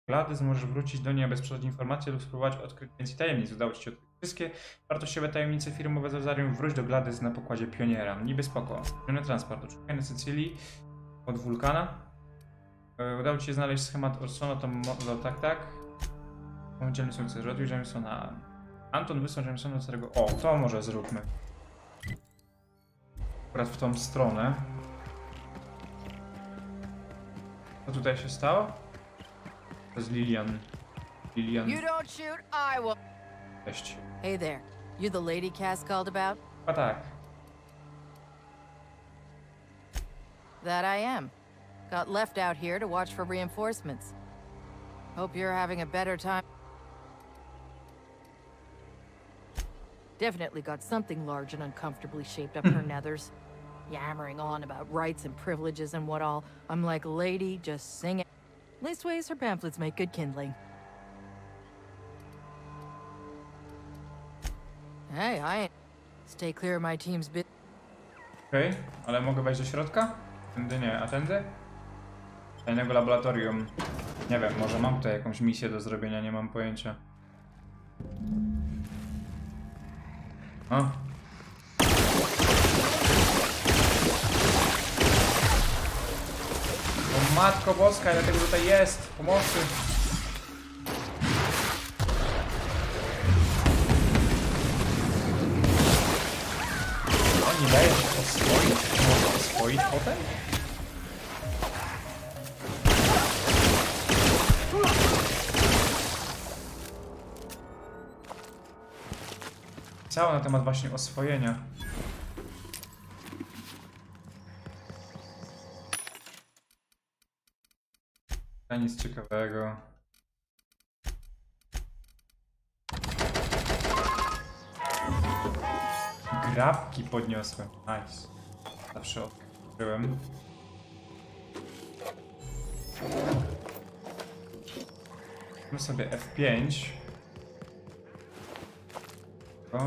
Gladys, możesz wrócić do niej, aby sprzedać informacje lub spróbować odkryć więcej tajemnic. Udało ci się odkryć wszystkie wartościowe tajemnice firmowe z Ozarium. Wróć do Gladys na pokładzie pioniera. Niby spoko. Piony transport. Oczekaj na Sycylii od wulkana. Udało ci się znaleźć schemat Orsona, to tak. Dzielny sukces. Ratuj Jamesona. Anton wysłał Jamesona do starego... O, to może zróbmy. Akurat w tą stronę. Co tutaj się stało? To jest Lilian. You don't shoot, I will. Cześć. Hey there. You the lady Cass called about? A tak. That I am. Got left out here to watch for reinforcements. Hope you're having a better time. Definitely got something large and uncomfortably shaped up her nethers. Yammering on about rights and privileges and what all. I'm like, lady, just sing it. Leastways, her pamphlets make good kindling. Hey, I ain't. Stay clear of my team's bit. Okej, ale mogę wejść do środka? Tędy nie, a tędy? Tajnego laboratorium. Nie wiem, może mam tutaj jakąś misję do zrobienia, nie mam pojęcia. O. O matko boska, ile tego tutaj jest! Pomocy! O, nie daje się oswoić? Można oswoić potem? Całe na temat właśnie oswojenia. To nic ciekawego. Grabki podniosłem. Nice. Zawsze odkryłem. Zróbmy sobie F5. O.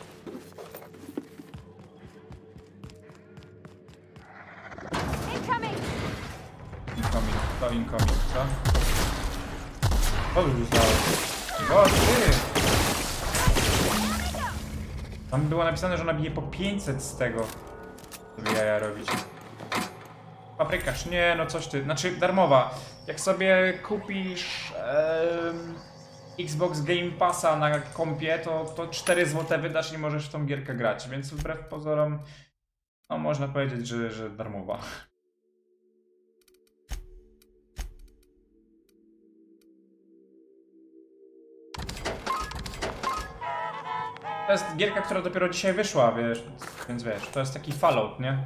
Incoming, co? O, już dało. O, ty! Tam było napisane, że ona bije po 500 z tego. Żeby jaja robić. Paprykarz, nie, no coś ty. Znaczy, darmowa. Jak sobie kupisz Xbox Game Passa na kompie, to 4 zł wydasz i możesz w tą gierkę grać. Więc wbrew pozorom, no można powiedzieć, że darmowa. To jest gierka, która dopiero dzisiaj wyszła, wiesz, więc wiesz, to jest taki Fallout, nie?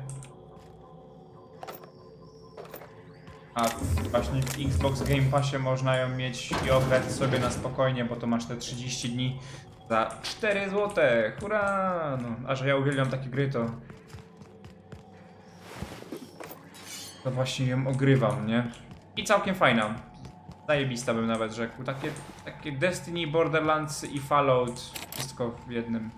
A właśnie w Xbox Game Passie można ją mieć i ograć sobie na spokojnie, bo to masz te 30 dni za 4 zł. Hurra! No, a że ja uwielbiam takie gry, to właśnie ją ogrywam, nie? I całkiem fajna. Zajebista bym nawet rzekł. Takie Destiny, Borderlands i Fallout. Wszystko w jednym.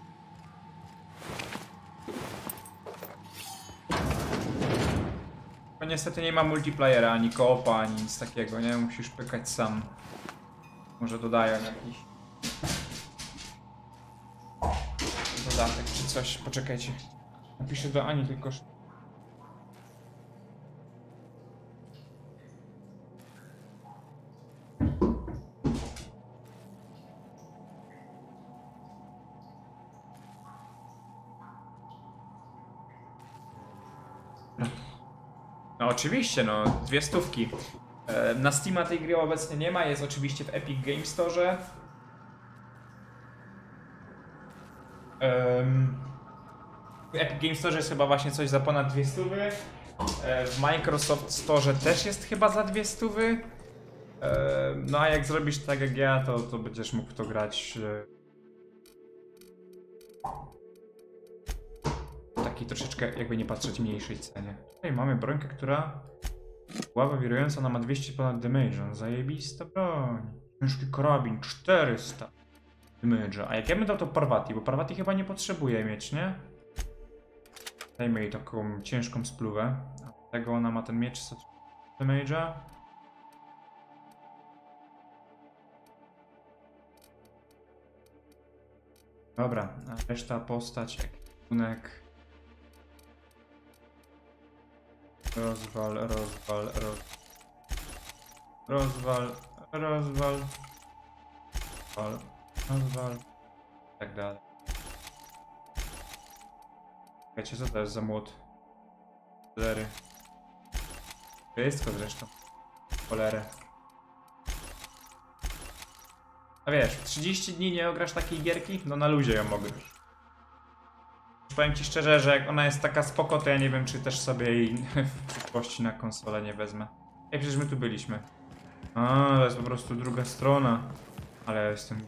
Bo niestety nie ma multiplayera, ani koopa, ani nic takiego, nie? Musisz pykać sam. Może dodają jakiś dodatek czy coś. Poczekajcie. Napiszę do Ani tylko. No oczywiście, no 200. Na Steama tej gry obecnie nie ma, jest oczywiście w Epic Game Store. W Epic Game Store jest chyba właśnie coś za ponad 200. W Microsoft Store też jest chyba za 200. No a jak zrobisz tak jak ja, to będziesz mógł to grać takiej troszeczkę, jakby nie patrzeć, mniejszej cenie. Tutaj mamy brońkę, która ława wirująca, ona ma 200 ponad damage. Zajebista broń. Ciężki karabin, 400 damage'a. A jak ja bym dał to Parvati, bo Parvati chyba nie potrzebuje mieć, nie? Dajmy jej taką ciężką spluwę. A tego ona ma ten miecz 100 damage'a. Dobra, a reszta postać, ekwipunek. Rozwal. I tak dalej. Wiecie, co to jest za młot? Cholery. Wszystko zresztą. Cholerę. A wiesz, w 30 dni nie ograsz takiej gierki? No na luzie ją mogę już. Powiem ci szczerze, że jak ona jest taka spoko, to ja nie wiem, czy też sobie jej w przyszłości na konsolę nie wezmę. Ej, przecież my tu byliśmy. A, to jest po prostu druga strona. Ale ja jestem...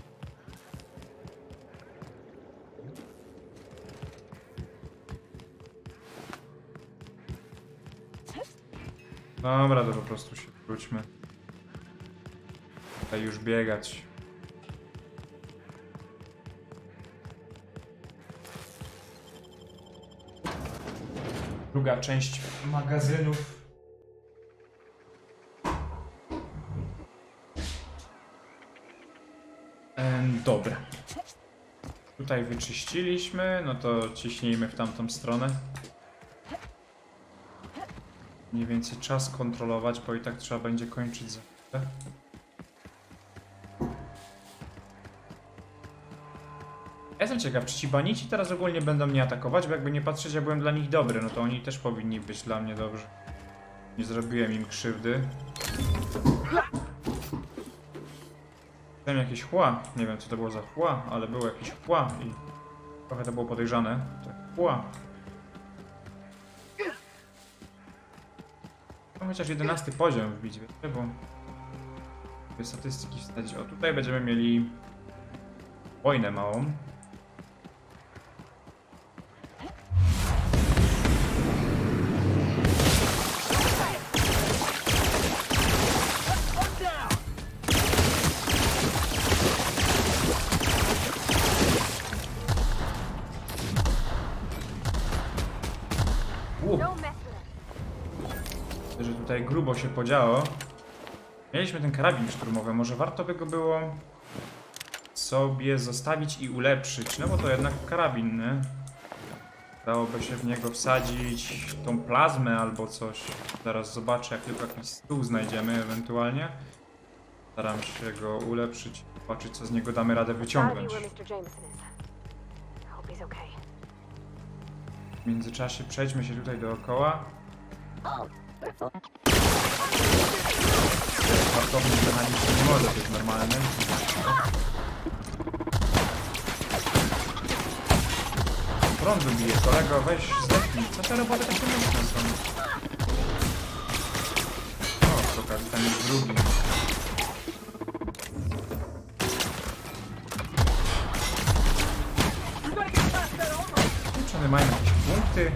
Dobra, to po prostu się wróćmy. Tutaj już biegać. Druga część magazynów. Dobra. Tutaj wyczyściliśmy, no to ciśnijmy w tamtą stronę. Mniej więcej czas kontrolować, bo i tak trzeba będzie kończyć za chwilę. Ja jestem ciekaw, czy ci banici teraz ogólnie będą mnie atakować, bo jakby nie patrzeć, ja byłem dla nich dobry, no to oni też powinni być dla mnie dobrzy. Nie zrobiłem im krzywdy. Tam jakieś chła, nie wiem co to było za chła, ale było jakieś chła i trochę to było podejrzane. Tak, chła. No, chociaż 11 poziom wbić, wiecie, bo statystyki wstać. O, tutaj będziemy mieli wojnę małą. Że tutaj grubo się podziało. Mieliśmy ten karabin szturmowy, może warto by go było sobie zostawić i ulepszyć, no bo to jednak karabin, nie? Dałoby się w niego wsadzić tą plazmę albo coś. Zaraz zobaczę, jak tylko jakiś stół znajdziemy ewentualnie. Staram się go ulepszyć, zobaczyć co z niego damy radę wyciągnąć. W międzyczasie przejdźmy się tutaj dookoła. Wartownik mechaniczny nie może być normalny. Prądu bije, kolego, weź zdechnij. Co te roboty takie mocne są? O, przy okazji tam jest drugi. Czy one mają jakieś punkty?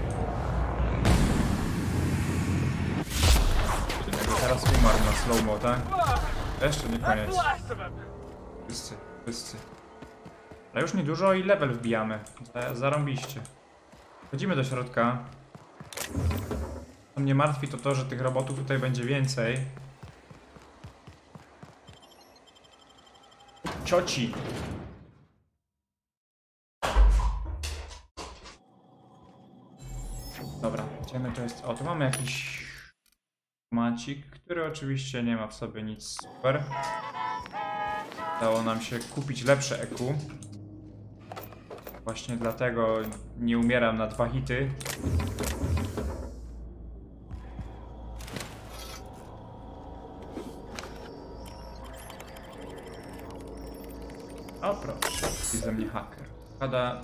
Teraz umarł na slow-mo, tak? Jeszcze nie koniec. Wszyscy. Ale już niedużo i level wbijamy. Zarąbiście. Wchodzimy do środka. Co mnie martwi to, że tych robotów tutaj będzie więcej. Cioci! Dobra, idziemy, to jest... O, tu mamy jakiś... macik, który oczywiście nie ma w sobie nic super. Udało nam się kupić lepsze EQ. Właśnie dlatego nie umieram na 2 hity. O proszę, jest ze mnie haker. Pada.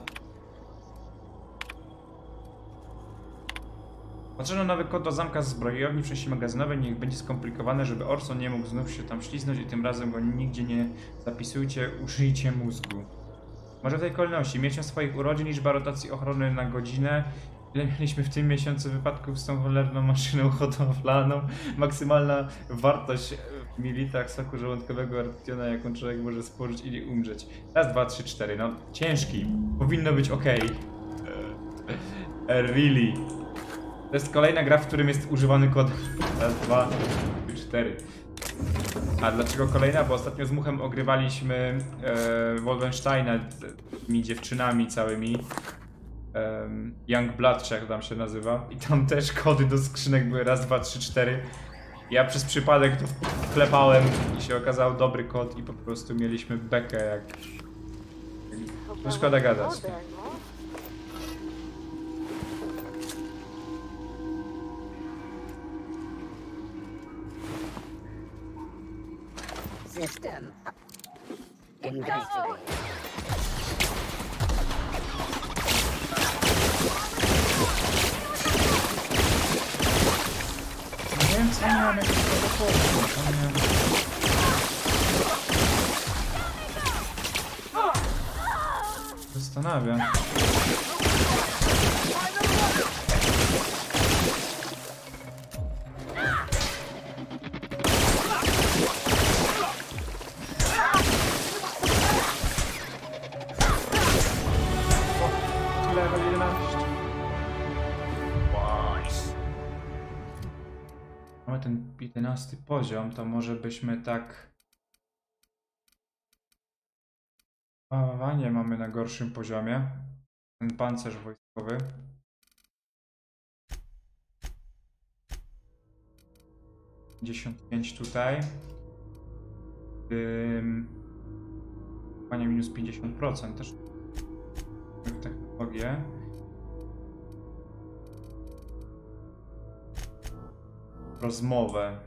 Patrzono nowy kod do zamka z zbrojowni w części magazynowej. Niech będzie skomplikowane, żeby Orson nie mógł znów się tam śliznąć i tym razem go nigdzie nie zapisujcie, użyjcie mózgu. Może w tej kolejności. Miesiąc swoich urodzin, liczba rotacji ochrony na godzinę. Ile mieliśmy w tym miesiącu wypadków z tą cholerną maszyną hodowlaną. Maksymalna wartość w mililitach soku żołądkowego Arctiona, jaką człowiek może spożyć i nie umrzeć. Raz, 2, 3, 4. No ciężki. Powinno być ok. Really. To jest kolejna gra, w którym jest używany kod. Raz, 2, 3, 4. A dlaczego kolejna? Bo ostatnio z Muchem ogrywaliśmy Wolfensteina z tymi dziewczynami całymi. Young Blood, czy jak tam się nazywa. I tam też kody do skrzynek były raz, dwa, trzy, cztery. Ja przez przypadek to wklepałem i się okazał dobry kod i po prostu mieliśmy bekę jak... No szkoda gadać. System. Investigate. Nie wiem co miałem jakieś protokoły. Zastanawia. Level 11. Mamy ten 11 poziom, to może byśmy tak... Nie mamy na gorszym poziomie. Ten pancerz wojskowy. $55 tutaj. Panie minus 50% też. W technologię. Rozmowę.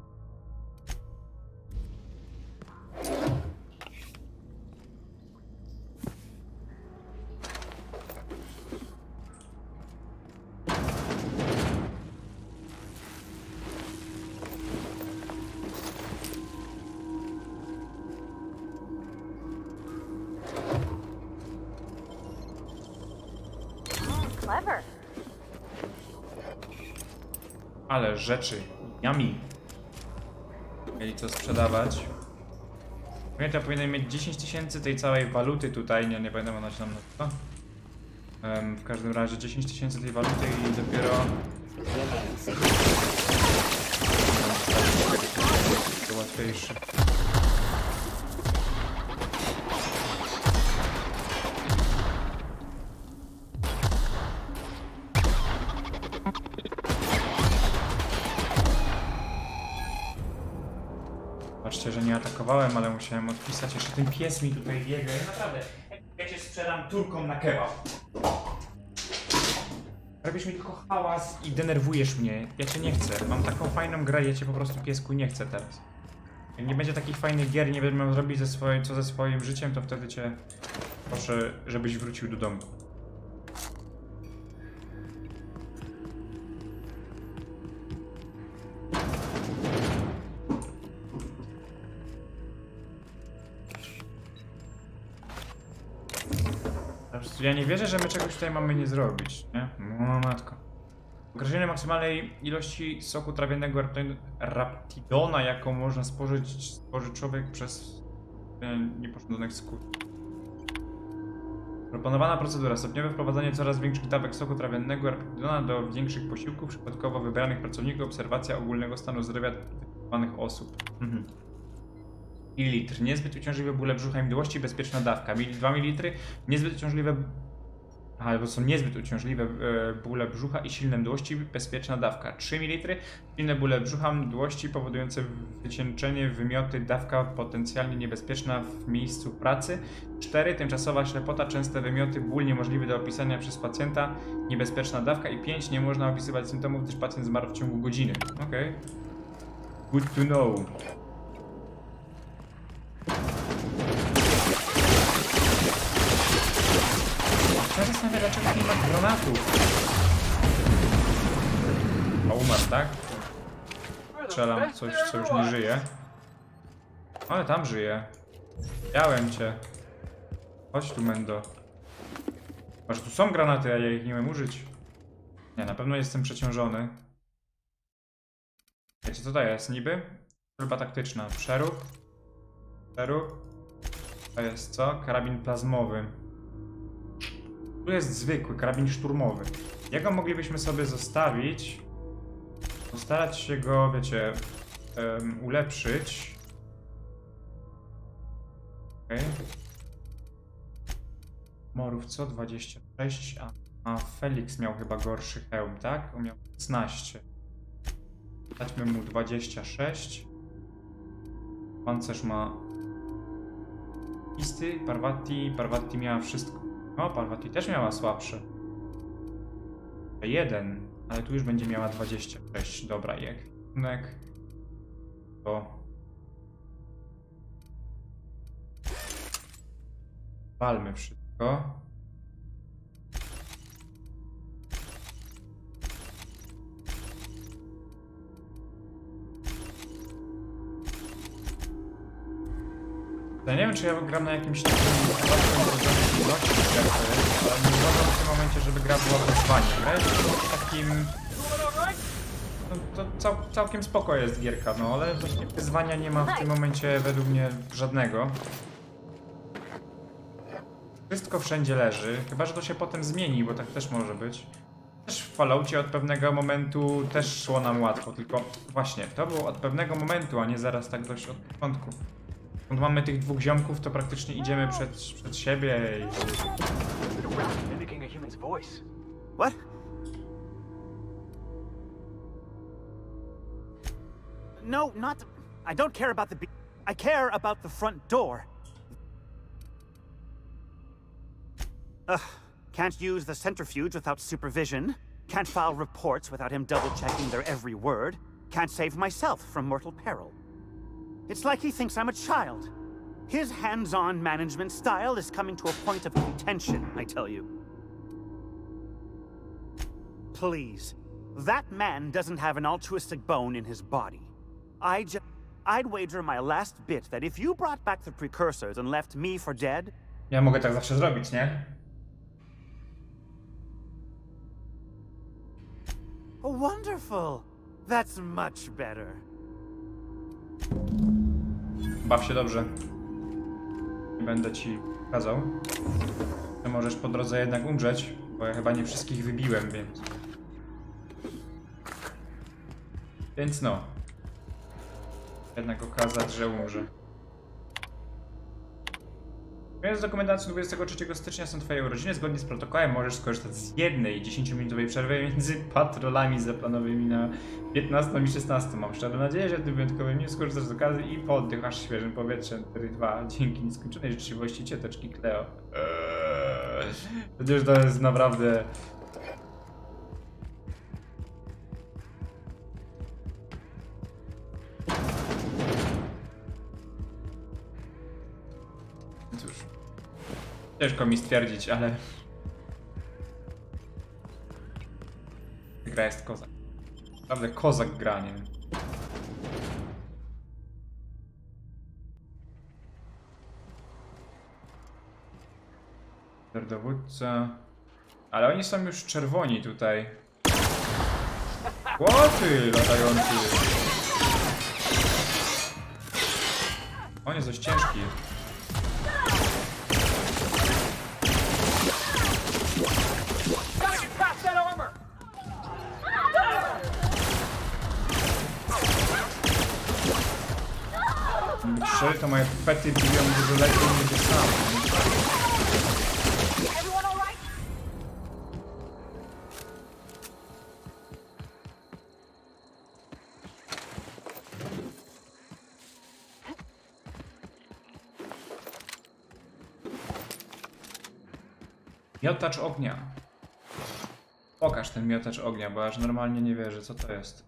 Clever. Ale rzeczy. Yummy. Mieli co sprzedawać. Pamiętam, powinien mieć 10 000 tej całej waluty tutaj. Nie pamiętam, ona się nam nazywa. W każdym razie 10 000 tej waluty i dopiero... To łatwiejszy. Patrzcie, że nie atakowałem, ale musiałem odpisać. Jeszcze ten pies mi tutaj biega. Ja naprawdę, ja cię sprzedam Turkom na kebab. Robisz mi tylko hałas i denerwujesz mnie. Ja cię nie chcę. Mam taką fajną grę, ja cię po prostu, piesku, nie chcę teraz. Jak nie będzie takich fajnych gier, nie będę miał zrobić co ze swoim życiem, to wtedy cię proszę, żebyś wrócił do domu. Ja nie wierzę, że my czegoś tutaj mamy nie zrobić, nie? No matko. Określenie maksymalnej ilości soku trawiennego raptidona, jaką można spożyć człowiek przez niepożądanych skutków. Proponowana procedura. Stopniowe wprowadzanie coraz większych dawek soku trawiennego raptidona do większych posiłków, przypadkowo wybranych pracowników, obserwacja ogólnego stanu zdrowia wytypowanych osób. Mililitr. Niezbyt uciążliwe bóle brzucha i mdłości, bezpieczna dawka. 2 ml. Niezbyt uciążliwe... Albo są niezbyt uciążliwe bóle brzucha i silne mdłości, bezpieczna dawka. 3 ml. Silne bóle brzucha, mdłości powodujące wycieńczenie, wymioty, dawka potencjalnie niebezpieczna w miejscu pracy. 4. Tymczasowa ślepota, częste wymioty, ból niemożliwy do opisania przez pacjenta, niebezpieczna dawka. I 5. Nie można opisywać symptomów, gdyż pacjent zmarł w ciągu godziny. Okej. Good to know. Ja zastanawiam, dlaczego nie ma granatów. A umarł, tak? Strzelam coś, co już nie żyje. Ale tam żyje. Widziałem cię. Chodź tu, Mendo. Masz, tu są granaty, a ja ich nie umiem użyć. Nie, na pewno jestem przeciążony. Wiecie, co to jest niby? Strzelba taktyczna. Przerób. Przerób. To jest co? Karabin plazmowy. Tu jest zwykły karabin szturmowy. Jak go moglibyśmy sobie zostawić? Postarać się go, wiecie, ulepszyć. Okay. Morów co? 26, a Felix miał chyba gorszy hełm, tak? On miał 15. Dajmy mu 26. Pancerz ma listy, Parvati miała wszystko. No, Parvati też miała słabsze. 1, ale tu już będzie miała 26. Dobra, jak to walmy wszystko. Ja nie wiem, czy ja gram na jakimś takim trudności, ale nie uważam w tym momencie, żeby gra była wyzwaniem. Gra jest takim... No, to całkiem spoko jest gierka, no ale właśnie wyzwania nie ma w tym momencie według mnie żadnego. Wszystko wszędzie leży, chyba że to się potem zmieni, bo tak też może być. Też w Falloutie od pewnego momentu też szło nam łatwo, tylko właśnie to było od pewnego momentu, a nie zaraz tak dość od początku. Kiedy mamy tych dwóch ziomków, to praktycznie idziemy przed siebie i... What? No, not... I don't care about the... I care about the front door. Can't use the centrifuge without supervision. Can't file reports without him double-checking their every word. Can't save myself from mortal peril. It's like he thinks I'm a child. His hands-on management style is coming to a point of contention, I tell you. Please. That man doesn't have an altruistic bone in his body. I'd wager my last bit that if you brought back the precursors and left me for dead... Ja mogę tak zawsze zrobić, nie? Oh, wonderful! That's much better. Baw się dobrze. Nie będę ci kazał. Ty możesz po drodze jednak umrzeć, bo ja chyba nie wszystkich wybiłem, więc... Więc no. Jednak okazać, że umrze. Więc z dokumentacji 23 stycznia są twoje urodziny. Zgodnie z protokołem możesz skorzystać z jednej 10-minutowej przerwy między patrolami zaplanowymi na 15 i 16. Mam szczerą nadzieję, że w tym wyjątkowym dniu skorzystasz z okazji i pooddychasz świeżym powietrzem. 4-2 dzięki nieskończonej życzliwości cioteczki Cleo. Przecież to jest naprawdę... Cóż, ciężko mi stwierdzić, ale gra jest kozak. Naprawdę kozak gra, nie wiem. Dowódca. Ale oni są już czerwoni tutaj. Łoty latający. On jest dość ciężki. Szczerze, to moje pety biją dużo lepiej niż sam. Miotacz ognia. Pokaż ten miotacz ognia, bo aż normalnie nie wierzę, co to jest.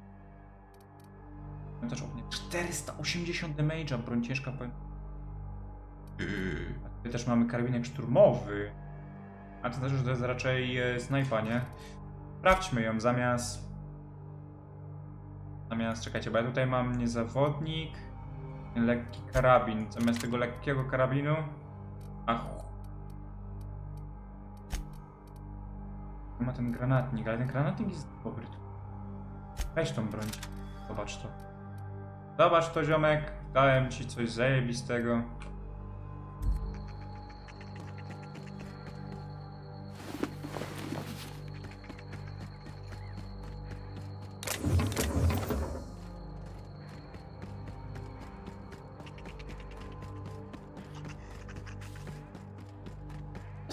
Miotacz ognia. 480 damage'a, broń ciężka. A tutaj też mamy karabinek szturmowy. A to znaczy, że to jest raczej snajpa, nie? Sprawdźmy ją zamiast... Czekajcie, bo ja tutaj mam niezawodnik. Lekki karabin. Zamiast tego lekkiego karabinu... Ma ten granatnik, ale ten granatnik jest dobry. Weź tą broń. Zobacz to. Zobacz to, ziomek. Dałem ci coś zajebistego.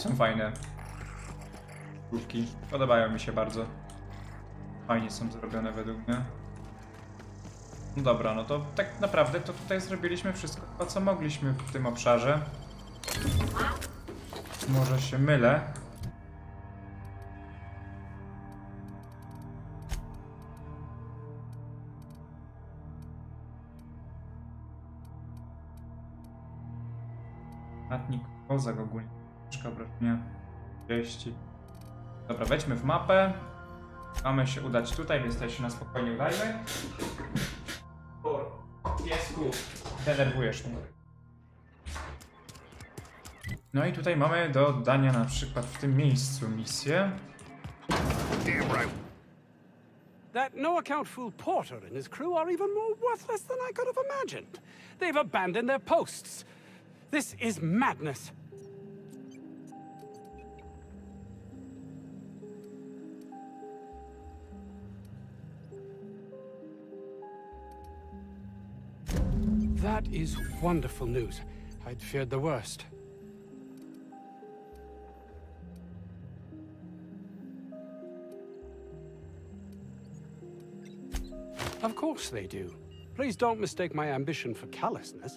Są fajne. Główki. Podobają mi się bardzo. Fajnie są zrobione według mnie. No dobra, no to tak naprawdę to tutaj zrobiliśmy wszystko, co mogliśmy w tym obszarze. Może się mylę. Natnik, kozak ogólnie. Troszkę obrażenia. 30. Dobra, wejdźmy w mapę. Mamy się udać tutaj, więc tutaj się na spokojnie udajmy. Piesku, denerwujesz mnie. No i tutaj mamy do oddania na przykład w tym miejscu misję. That no-account fool Porter and his crew are even more worthless than I could have imagined. They've abandoned their posts. This is madness. That is wonderful news. I'd feared the worst. Of course they do. Please don't mistake my ambition for callousness.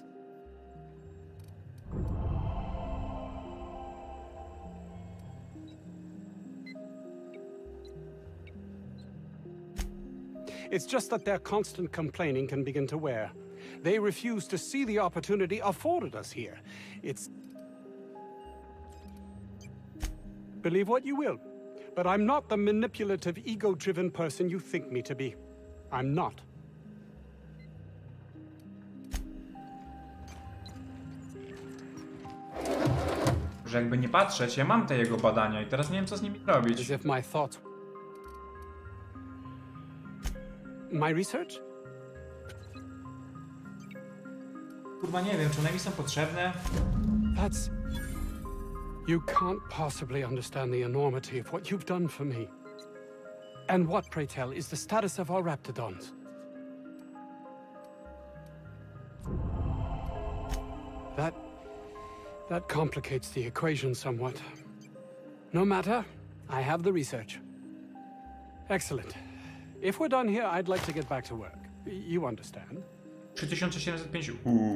It's just that their constant complaining can begin to wear. They refuse to see the opportunity afforded us here. It's... Believe what you will, but I'm not the manipulative, ego-driven person you think me to be. I'm not. Że jakby nie patrzeć, ja mam te jego badania i teraz nie wiem, co z nimi robić. As if my thoughts... My research? Kurwa, nie wiem, czy one mi są potrzebne? That's... You can't possibly understand the enormity of what you've done for me. And what, pray tell, is the status of our raptidons? That complicates the equation somewhat. No matter, I have the research. Excellent. If we're done here, I'd like to get back to work. You understand? 3705.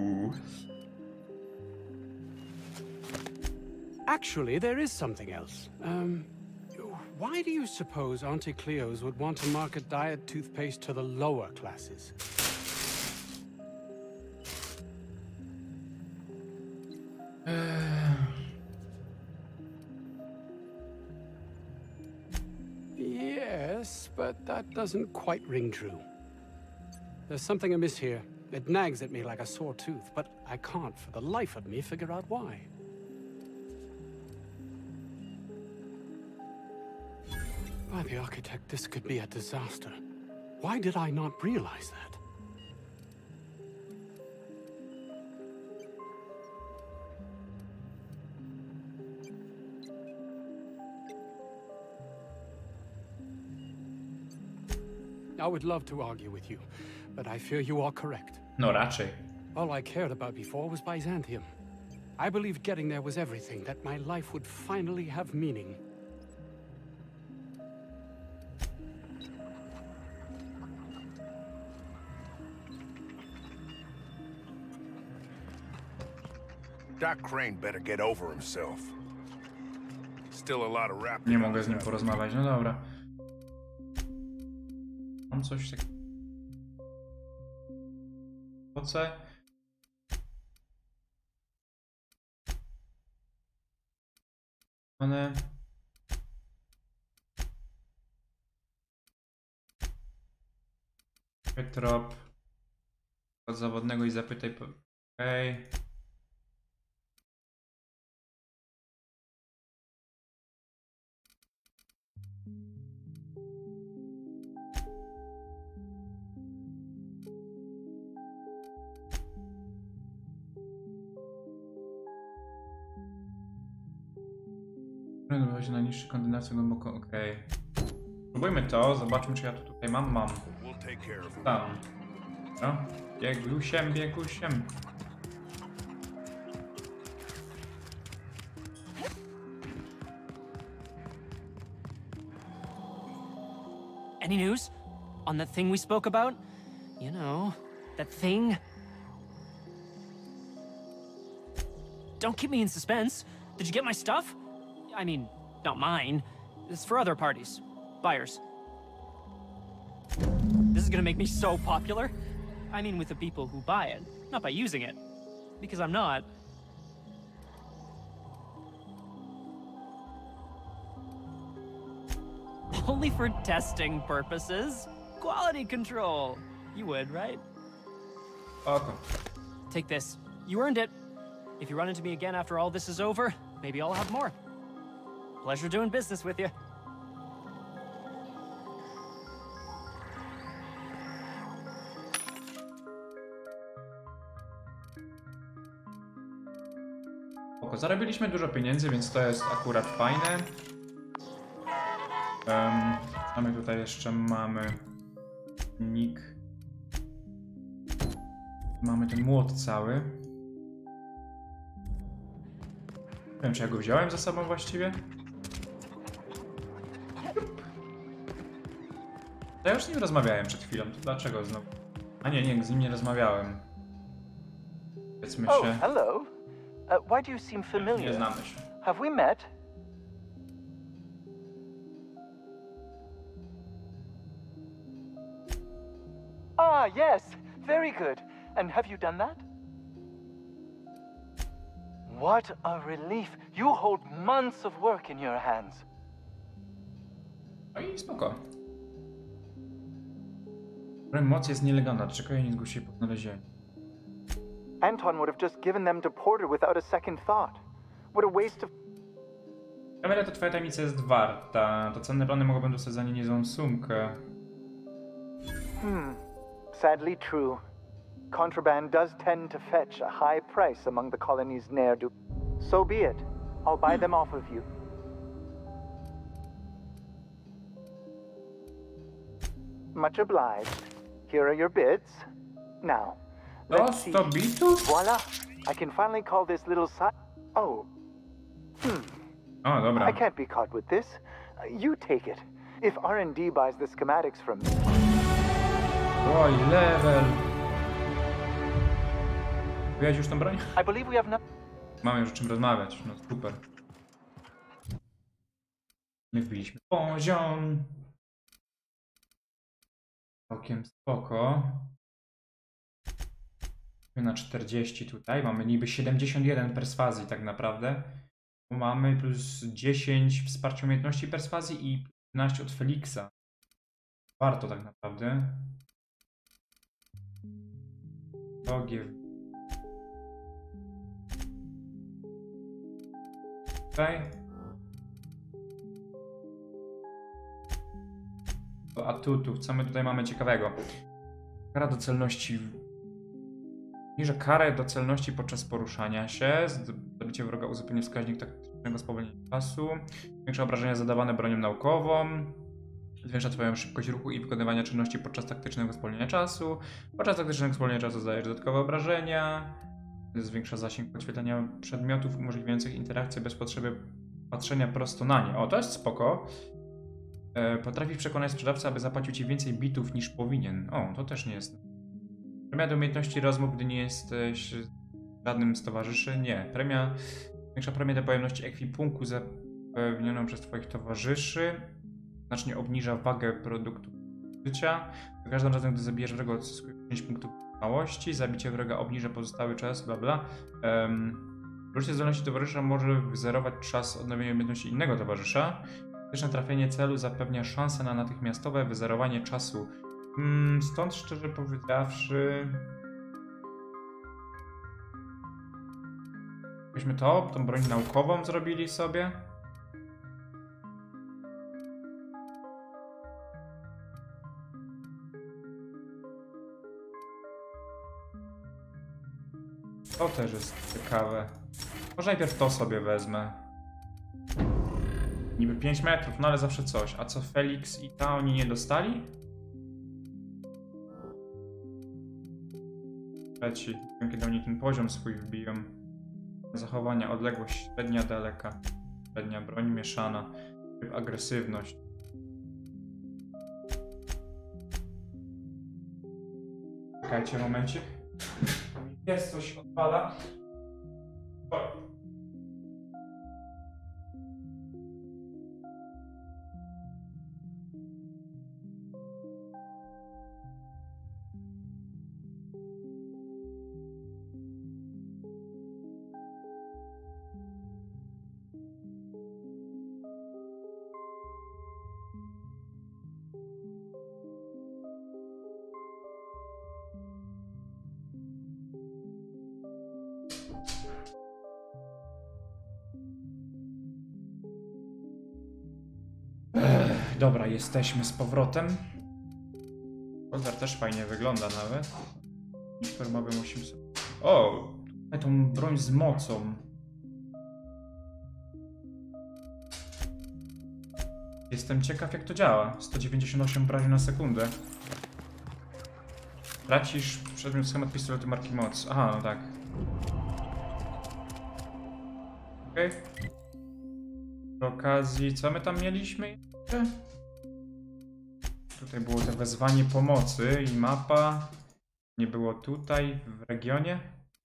Actually, there is something else. Why do you suppose Auntie Cleo's would want to market diet toothpaste to the lower classes? Yes, but that doesn't quite ring true. There's something amiss here. It nags at me like a sore tooth, but I can't for the life of me figure out why. By the architect, this could be a disaster. Why did I not realize that? I would love to argue with you, but I fear you are correct. No raczej. All I cared about before was Byzantium. I believed getting there was everything, that my life would finally have meaning. Doc Crane better get over himself. Still a lot of rap. Nie mogę z nim porozmawiać, no dobra. Mam coś takiego. Po co? One... Trop. Od zawodnego i zapytaj po... Okej. Wychodzi na niższy kondynację głęboko, okej. Spróbujmy to, zobaczmy czy ja to tutaj mam. Mam. Tam. No. Biegusiem, biegusiem. Any news? On that thing we spoke about? You know, that thing? Don't keep me in suspense. Did you get my stuff? I mean, not mine. It's for other parties. Buyers. This is gonna make me so popular. I mean with the people who buy it, not by using it. Because I'm not. Only for testing purposes. Quality control. You would, right? Oko. Take this. You earned it. If you run into me again after all this is over, maybe I'll have more. Pleasure doing business with you. Oko. Zarobiliśmy dużo pieniędzy, więc to jest akurat fajne. A my tutaj jeszcze mamy nick. Mamy ten młot cały. Nie wiem, czy ja go wziąłem ze sobą właściwie. Ja już z nim rozmawiałem przed chwilą, to dlaczego znowu? A nie, z nim nie rozmawiałem. Powiedzmy się. Oh, hello. Why do you seem Nie familiar? znamy się. Have we met? Ah, yes. Very good. And have you done that? What a relief. You hold months of work in your hands. No i spoko. Moc jest nielegalna, dlaczego jej nie zgłosili po znalezieniu? Anton would have just given them to Porter without a second thought. What a waste of... Kamera to twoja tajemnica jest warta. To cenne plany mogą dostać za nie niezłą sumkę. Sadly true. Contraband does tend to fetch a high price among the colony's ne'er-do. So be it. I'll buy them off of you. Much obliged. Here are your bids. Now, let's see. 100 bitów? Voila! I can finally call this little side. Oh. O, dobra. I can't be caught with this. You take it. If R&D buys the schematics from me. Oj, level. Wyjadź już tą broń? I believe we have no... Mamy już o czym rozmawiać, no super. My wbiliśmy poziom. Całkiem spoko. Na 40 tutaj, mamy niby 71 perswazji tak naprawdę. Mamy plus 10 wsparcia umiejętności perswazji i 15 od Feliksa. Warto tak naprawdę. Drogie. Tutaj. Do atutów, co my tutaj mamy ciekawego? Kara do celności. Obniża karę do celności podczas poruszania się. Zdobycie wroga uzupełni wskaźnik taktycznego spowolnienia czasu. Zwiększa obrażenia zadawane bronią naukową. Zwiększa twoją szybkość ruchu i wykonywania czynności podczas taktycznego spowolnienia czasu. Podczas taktycznego spowolnienia czasu zadajesz dodatkowe obrażenia. Zwiększa zasięg podświetlenia przedmiotów umożliwiających interakcję bez potrzeby patrzenia prosto na nie. O, to jest spoko. Potrafisz przekonać sprzedawcę, aby zapłacił ci więcej bitów niż powinien. O, to też nie jest. Premia do umiejętności rozmów, gdy nie jesteś żadnym z towarzyszy? Nie. Większa premia do pojemności ekwipunku zapewnioną przez twoich towarzyszy. Znacznie obniża wagę produktu życia. Za każdym razem, gdy zabijesz wroga, odzyskujesz 5 punktów małości. Zabicie wroga obniża pozostały czas, bla bla. Użycie zdolności towarzysza może wyzerować czas odnowienia umiejętności innego towarzysza. Skuteczne trafienie celu zapewnia szansę na natychmiastowe wyzerowanie czasu. Stąd szczerze powiedziawszy... Byśmy tą broń naukową zrobili sobie. To też jest ciekawe. Może najpierw to sobie wezmę. Niby 5 metrów, no ale zawsze coś. A co Felix i ta oni nie dostali? Trzeci. Wiem, kiedy oni ten poziom swój wbiją. Zachowania, odległość średnia, daleka. Średnia, broń mieszana. Agresywność. Czekajcie momencik. Jest coś odpala. O. Dobra, jesteśmy z powrotem. Kodar też fajnie wygląda nawet. Informowy musimy sobie... O! Tutaj tą broń z mocą. Jestem ciekaw jak to działa. 198 obrażeń na sekundę. Tracisz przedmiot schemat pistoletu marki moc. Aha, no tak. Okej. Przy okazji, co my tam mieliśmy jeszcze? Tutaj było to wezwanie pomocy i mapa. Nie było tutaj, w regionie.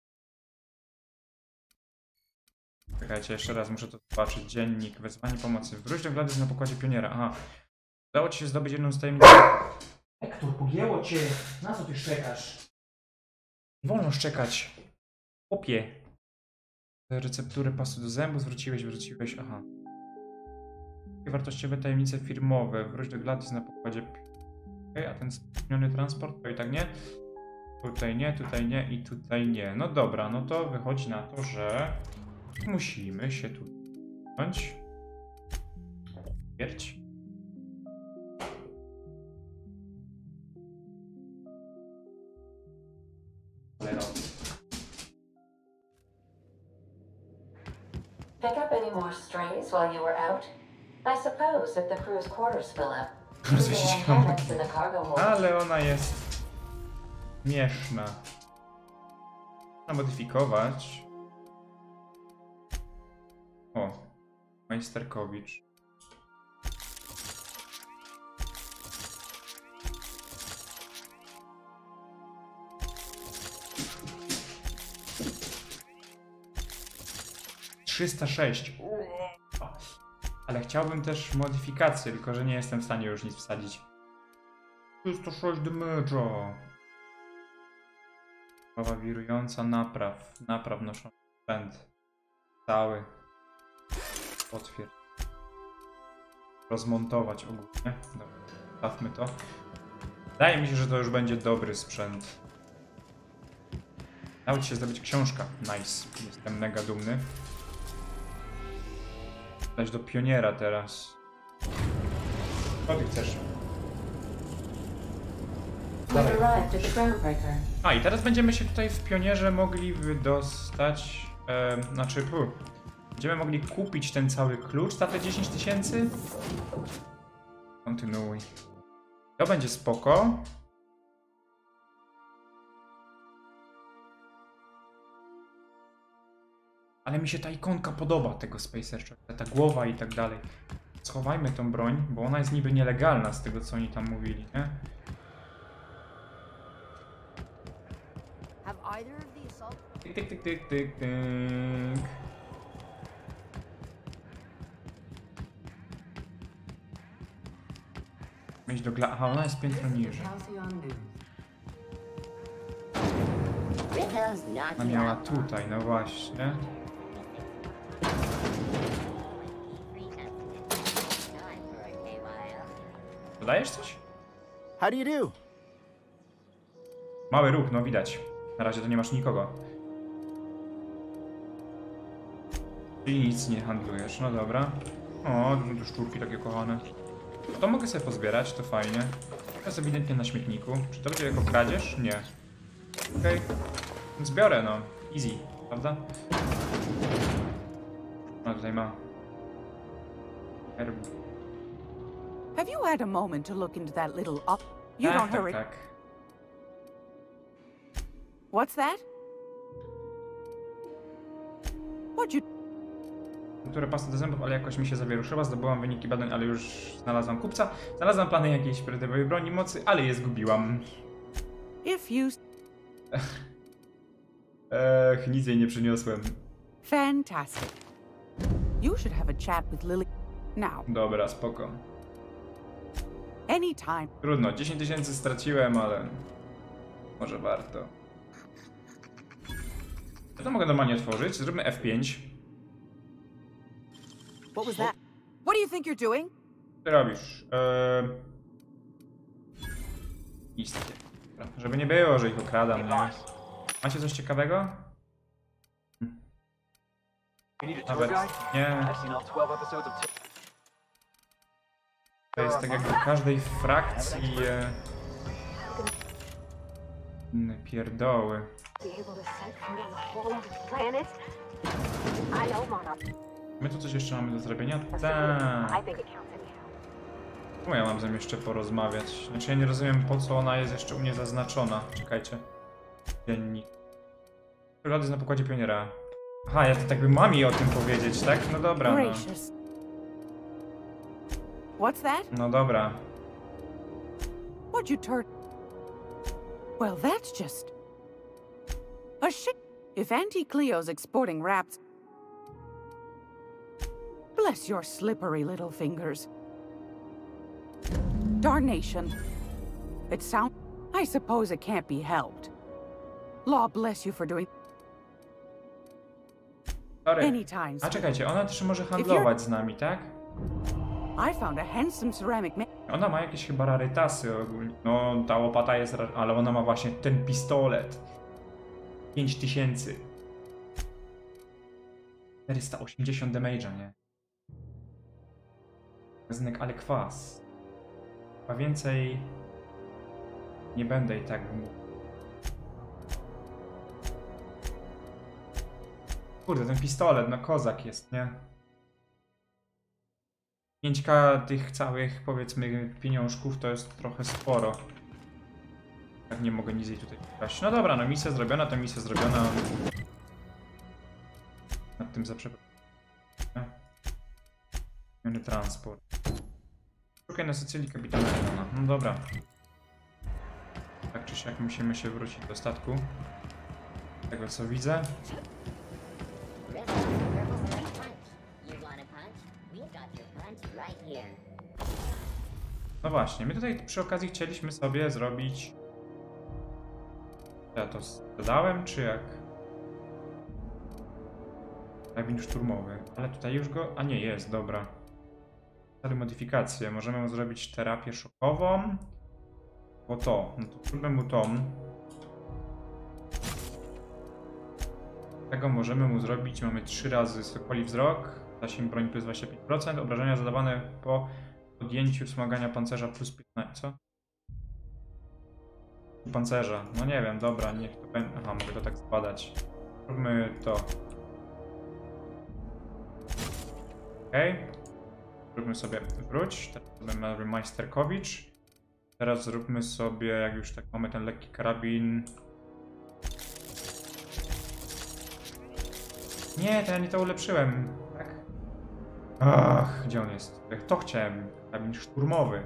Czekajcie, jeszcze raz muszę to zobaczyć. Dziennik, wezwanie pomocy. Wróć do Gladys na pokładzie pioniera. Aha. Udało ci się zdobyć jedną z tajemnic. Hektor, pogięło cię. Na co ty szczekasz? Nie wolno szczekać. Chłopie. Receptury pastu do zębów zwróciłeś. Aha. Wartościowe tajemnice firmowe. Wróć do Gladys na pokładzie. Okay, a ten spóźniony transport to i tak nie. Tutaj nie i tutaj nie. No dobra, no to wychodzi na to, że musimy się tu wziąć. Wierć. Pick up any more strays while you were out? I suppose if the crew's quarters fill up. Ale ona jest śmieszna. Można modyfikować. O, Majsterkowicz. $306. Ale chciałbym też modyfikację, tylko że nie jestem w stanie już nic wsadzić. 306 damage'a. Mowa wirująca, napraw noszą sprzęt. Cały. Otwier. Rozmontować ogólnie. Dobra, stawmy to. Wydaje mi się, że to już będzie dobry sprzęt. Udało ci się zdobyć książka. Nice. Jestem mega dumny. Dać do pioniera teraz. Co ty chcesz? A i teraz będziemy się tutaj w pionierze mogli wydostać. Będziemy mogli kupić ten cały klucz za te 10 000. Kontynuuj. To będzie spoko. Ale mi się ta ikonka podoba tego Space Searcha, ta głowa i tak dalej. Schowajmy tą broń, bo ona jest niby nielegalna z tego co oni tam mówili, nie? Tyk. Mieć do aha, ona jest piętro niżej. Ona miała tutaj, no właśnie. Dodajesz coś? How do you do? Mały ruch, no widać. Na razie to nie masz nikogo. I nic nie handlujesz, no dobra. O, tu szczurki takie kochane. To mogę sobie pozbierać, to fajnie. To jest ewidentnie na śmietniku. Czy to będzie jako kradzież? Nie. Okej. Zbiorę, no. Easy, prawda? No tutaj ma. Herb. Have you had a moment to look into that little up? You don't hurry. Tak. What's that? What you... Które pasta do zębów, ale jakoś mi się zawieruszyła. Zdobyłam wyniki badań, ale już znalazłam kupca. Znalazłam plany jakiejś priorytetowej broni mocy, ale je zgubiłam. If you... Nic jej nie przyniosłem. Fantastic. You should have a chat with Lily now. Dobra, spoko. Anytime. Trudno, 10 000 straciłem, ale może warto. Ja to mogę normalnie otworzyć. Zróbmy F5. What was that? What do you think you're doing? Co ty robisz? Istnie. Dobra, żeby nie było, że ich okradam, nie? Macie coś ciekawego? Nawet nie. To jest tak jakby w każdej frakcji inne pierdoły. My tu coś jeszcze mamy do zrobienia? Tak. Czemu ja mam z nią jeszcze porozmawiać? Znaczy ja nie rozumiem, po co ona jest jeszcze u mnie zaznaczona. Czekajcie. Dziennik. Przygody na pokładzie pioniera. Aha, ja to tak by mam jej o tym powiedzieć, tak? No dobra, no. Gracious. What's that? No dobra. What'd you turn? Well, that's just a shit. If Auntie Cleo's exporting wraps, bless your slippery little fingers. Darnation. It sounds. I suppose it can't be helped. Law bless you for doing. Sorry. Anytime. A czekajcie, ona też może handlować z nami, tak? I found a handsome ceramic man. Ona ma jakieś chyba rarytasy ogólnie. No, ta łopata jest, ale ona ma właśnie ten pistolet. 5000. 480 damage'a, nie? Magazynek, ale kwas. A więcej nie będę i tak mówił. Kurde, ten pistolet, no kozak jest, nie? 5K tych całych, powiedzmy, pieniążków to jest trochę sporo. Tak nie mogę nic jej tutaj kraść. No dobra, no misja zrobiona, to misja zrobiona. Nad tym zaprzepraszam. Transport. Szukaj na Sycylii kapitana Elona. No dobra. Tak czy siak musimy się wrócić do statku. Z tego co widzę. No właśnie, my tutaj przy okazji chcieliśmy sobie zrobić... Ja to dodałem, czy jak? Karabin szturmowy. Ale tutaj już go... A nie, jest, dobra. Stare modyfikacje. Możemy mu zrobić terapię szokową. Bo to. No to zróbmy mu tą. Tego możemy mu zrobić. Mamy 3 razy sokoli wzrok. Zasięg broni plus 25%. Obrażenia zadawane po podjęciu wspomagania pancerza plus 15. Co? Pancerza. No nie wiem, dobra, niech to będzie. Aha, mogę to tak zbadać. Zróbmy to. Okej. Zróbmy sobie wróć. Teraz mamy Majsterkowicz. Teraz zróbmy sobie, jak już tak mamy ten lekki karabin. Nie, to ja nie to ulepszyłem, tak? Ach, gdzie on jest? To chciałem. Karabin szturmowy.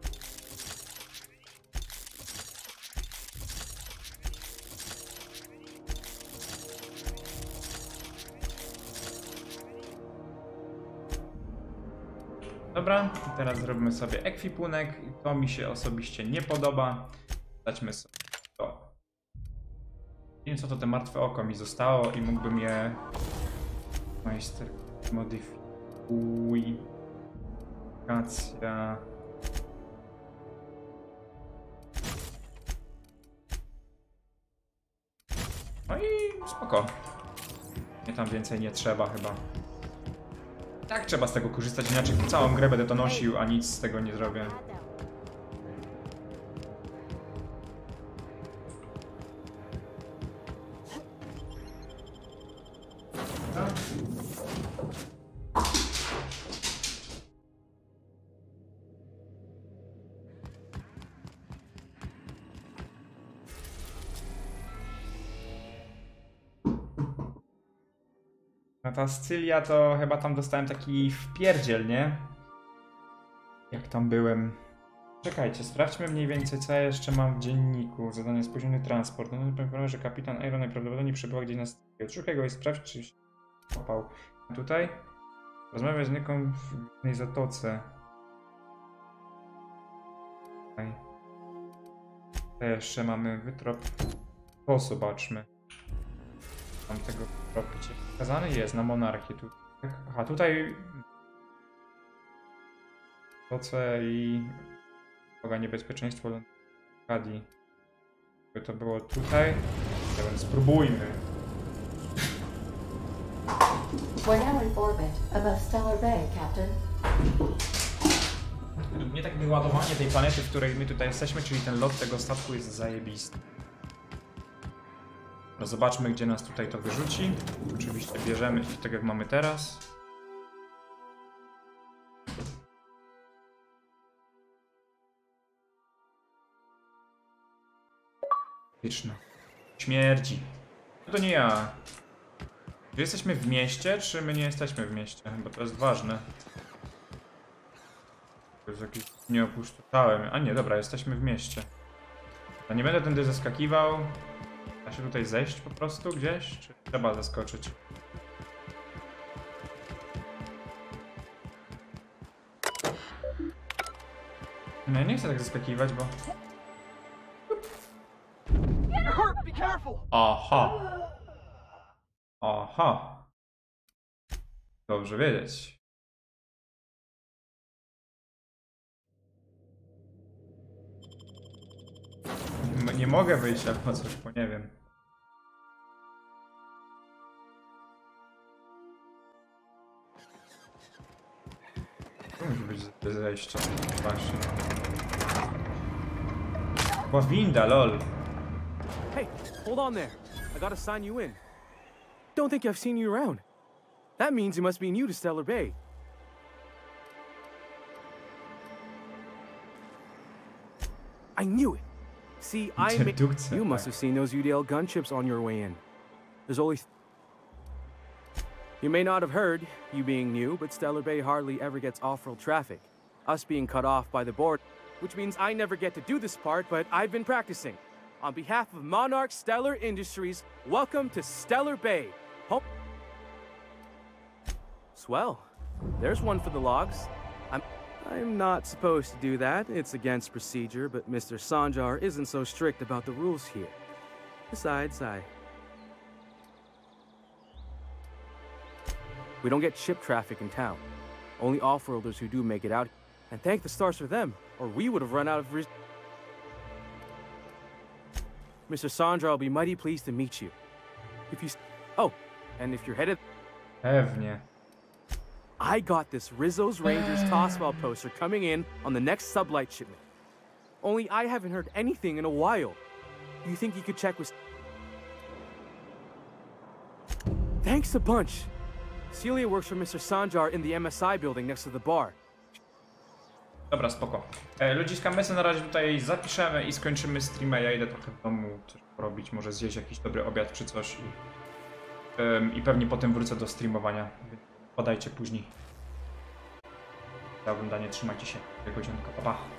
Dobra, teraz zrobimy sobie ekwipunek i to mi się osobiście nie podoba. Daćmy sobie to. Nie wiem co to te martwe oko mi zostało i mógłbym je... Majster... Modyfikacja... No i spoko. Nie tam więcej nie trzeba chyba. Tak, trzeba z tego korzystać, inaczej całą grę będę to nosił, a nic z tego nie zrobię. No ta Scylia to chyba tam dostałem taki wpierdziel, nie? Jak tam byłem. Czekajcie, sprawdźmy mniej więcej, co ja jeszcze mam w dzienniku. Zadanie spóźniony transport. No to powiem, że kapitan Iron najprawdopodobniej przebywa gdzieś na stacji. Odszukaj go i sprawdź, czy się kopał. A tutaj? Rozmawiam z nieką w jednej zatoce. Tutaj. Tutaj jeszcze mamy wytrop. To zobaczmy. Tam tego wytropu gdzie pokazany jest na monarchii. Tu. Aha, tutaj... Zatoce i... Uwaga, niebezpieczeństwo Arkadii. By to było tutaj. Więc spróbujmy. We're now in orbit above Stellar Bay, Captain. Nie tak wyładowanie tej planety, w której my tutaj jesteśmy, czyli ten lot tego statku jest zajebisty. No zobaczmy, gdzie nas tutaj to wyrzuci. Oczywiście bierzemy ich tak jak mamy teraz. Wieczno. Śmierdzi. No to nie ja. Czy jesteśmy w mieście, czy my nie jesteśmy w mieście? Bo to jest ważne. To jest jakiś... Nie opuszczałem. A nie, dobra, jesteśmy w mieście. Ja nie będę tędy zaskakiwał. Da się tutaj zejść po prostu gdzieś? Czy trzeba zaskoczyć? No ja nie chcę tak zaskakiwać, bo... Aha! Aha! Dobrze wiedzieć. Nie mogę wyjść albo coś, bo nie wiem. To musi być bez zejścia. Właśnie. Była winda, lol. Hey, hold on there. I gotta sign you in. Don't think I've seen you around. That means you must be new to Stellar Bay. I knew it. See, you must have seen those UDL gunships on your way in. There's only... You may not have heard, you being new, but Stellar Bay hardly ever gets off-road traffic. Us being cut off by the board, which means I never get to do this part, but I've been practicing. On behalf of Monarch Stellar Industries, welcome to Stellar Bay. Home. Swell. There's one for the logs. I'm not supposed to do that. It's against procedure, but Mr. Sanjar isn't so strict about the rules here. Besides, we don't get ship traffic in town. Only off-worlders who do make it out. And thank the stars for them, or we would have run out of... Mr. Sanjar will be mighty pleased to meet you. If you... Oh, and if you're headed... Pewnie. I got this Rizzo's Rangers Tossball poster coming in on the next sublight shipment. Only I haven't heard anything in a while. You think you could check with... Thanks a bunch. Celia works for Mr. Sanjar in the MSI building next to the bar. Dobra, spoko. Ludziska, my sobie na razie tutaj zapiszemy i skończymy streama. Ja idę trochę w domu coś porobić, może zjeść jakiś dobry obiad czy coś. I pewnie potem wrócę do streamowania. Podajcie później. Za oglądanie, trzymajcie się. Godzinka, pa pa.